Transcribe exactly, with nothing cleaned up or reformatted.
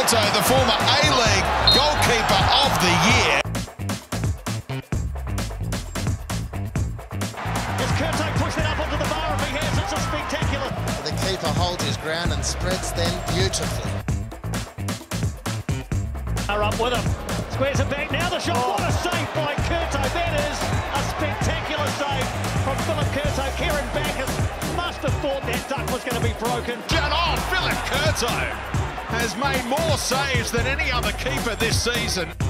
Kurto, the former A-League goalkeeper of the year. As Kurto pushed it up onto the bar of the hands, it's a spectacular. The keeper holds his ground and spreads them beautifully. Are up with him. Squares it back now. The shot. Oh. What a save by Kurto. That is a spectacular save from Filip Kurto. Kieran Backus must have thought that duck was going to be broken. Oh, Filip Kurto has made more saves than any other keeper this season.